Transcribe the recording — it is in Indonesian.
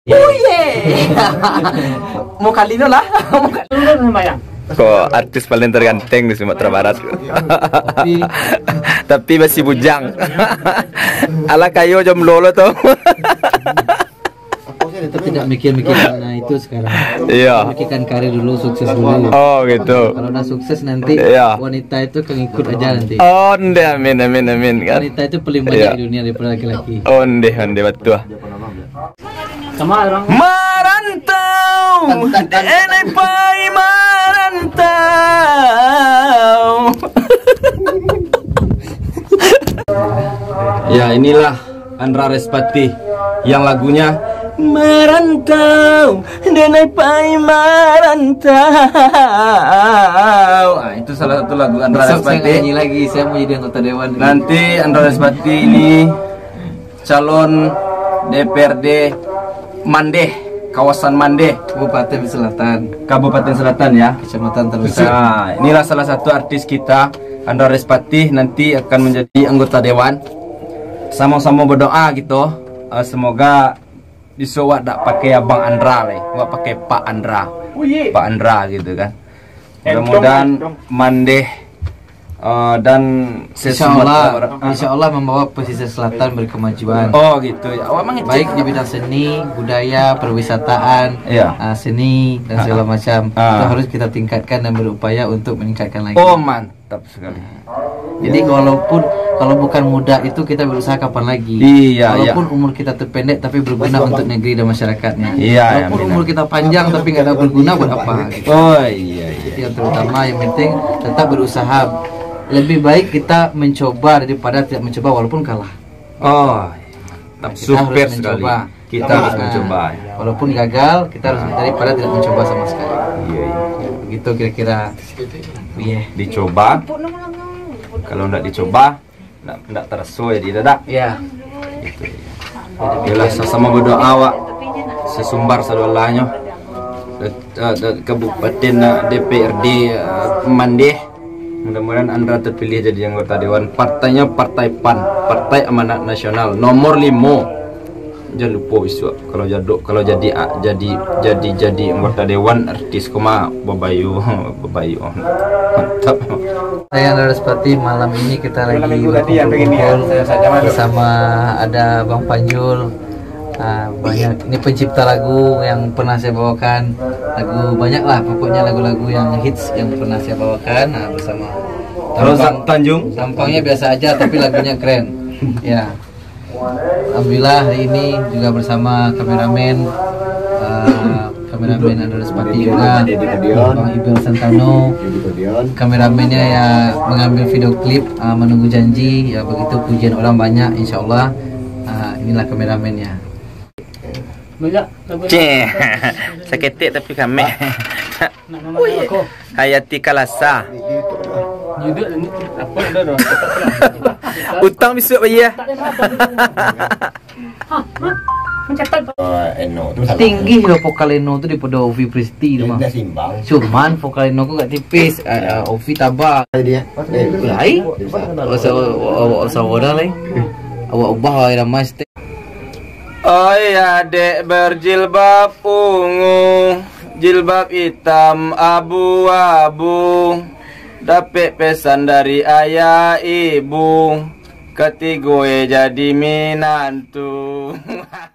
Oh yeah. Mau kali lah. Kok artis paling terganteng di Sumatera Barat. Tapi masih bujang. Ala kayo jomblo lo tuh. Kita tidak mikir-mikirkan itu sekarang. Iya. Mikirkan karir dulu, sukses dulu. Oh gitu. Kalau udah sukses nanti Iya. wanita itu ngikut aja nanti. Oh, amin kan. Wanita itu paling banyak di dunia daripada laki-laki. Oh, betul. Merantau, enek pai merantau. Ya, inilah Andra Respati yang lagunya Merantau, denai pai merantau. Nah, itu salah satu lagu Andra Respati. Saya nyanyi lagi, saya mau jadi anggota dewan. Nanti Andra Respati ini calon DPRD Mandeh, kawasan Mandeh, Kabupaten Selatan ya, Kecamatan terbesar. Nah, inilah salah satu artis kita, Andra Respati, nanti akan menjadi anggota dewan. Sama-sama berdoa gitu, semoga disuwak tak pakai Abang Andra leh, nggak pakai Pak Andra, Pak Andra gitu kan. Mudah-mudahan Mandeh dan Insya Allah membawa pesisir selatan berkemajuan. Oh gitu ya. Baik di bidang seni, budaya, perwisataan, seni dan segala macam. Itu harus kita tingkatkan dan berupaya untuk meningkatkan lagi. Oh mantap sekali. Jadi kalau bukan muda itu kita berusaha kapan lagi. Iya. Walaupun umur kita terpendek tapi berguna untuk negeri dan masyarakatnya. Iya. Walaupun umur kita panjang tapi nggak ada berguna buat apa? Gitu. Oh iya. Yang terutama yang penting tetap berusaha. Lebih baik kita mencoba daripada tidak mencoba walaupun kalah. Oh, super sekali. Kita harus mencoba. Walaupun gagal, kita harus daripada tidak mencoba sama sekali. Iya. Begitu kira-kira. Dicoba. Kalau enggak dicoba, enggak tersesuai di dadak. Iya. Gitu. Yalah sama berdoa wak. Sesumbar sadolanya. Kabupaten DPRD Mandeh. Mudah-mudahan Andra terpilih jadi anggota dewan. Partainya Partai PAN, Partai Amanat Nasional, nomor 5. Jangan lupa isu. Kalau jadi anggota dewan artis koma bebayu. Mantap. Saya Andra Respati, malam ini kita lagi berkumpul bersama ada Bang Panjul. Banyak ini pencipta lagu yang pernah saya bawakan, lagu banyak lah pokoknya lagu-lagu yang hits yang pernah saya bawakan. Bersama Rozak Tanjung, tampangnya biasa aja tapi lagunya keren. Ya, alhamdulillah hari ini juga bersama kameramen Andra Respati juga, Bang Ibel Santano, kameramennya ya mengambil video klip menunggu janji ya, begitu pujian orang banyak, insya Allah. Inilah kameramennya. Saketik tapi kami. Hayati Kalasa. Utang besok bayar. Tinggi loh vokal Eno tuh daripada Ovi Pristi mah. Cuman vokal Eno kok gak tipis. Ovi tabak. Lai. Saudara lai. Awak ubah wae mas. Oh ya dek berjilbab ungu, jilbab hitam abu-abu, dapet pesan dari ayah ibu, ketigoe jadi minantu.